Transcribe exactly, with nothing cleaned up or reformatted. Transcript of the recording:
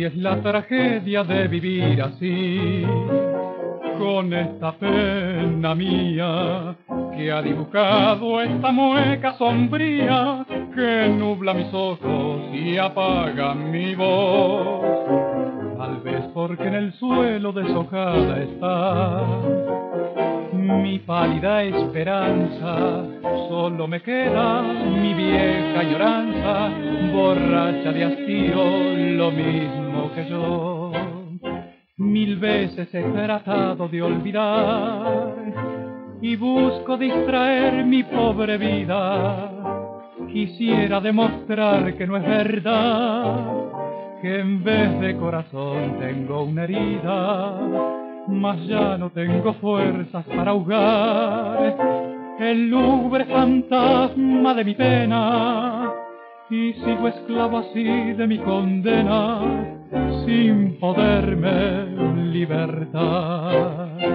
y es la tragedia de vivir así, con esta pena mía que ha dibujado esta mueca sombría que nubla mis ojos y apaga mi voz. Tal vez porque en el suelo deshojada está mi pálida esperanza, solo me queda mi vieja añoranza, borracha de hastío, lo mismo que yo. Mil veces he tratado de olvidar y busco distraer mi pobre vida. Quisiera demostrar que no es verdad, que en vez de corazón tengo una herida, mas ya no tengo fuerzas para ahogar el lúgubre fantasma de mi pena, y sigo esclavo así de mi condena, sin poderme libertar.